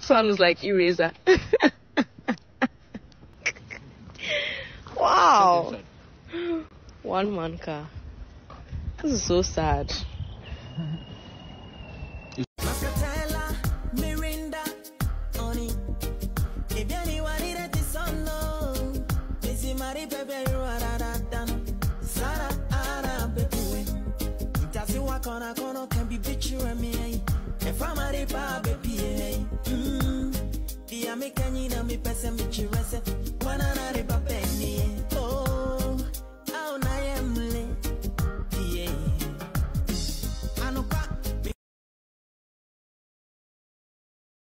Sounds like eraser. Wow. One man car. This is so sad. Can be picture me. If I'm a ripa, baby, the American, me person, me chirese, one another penny.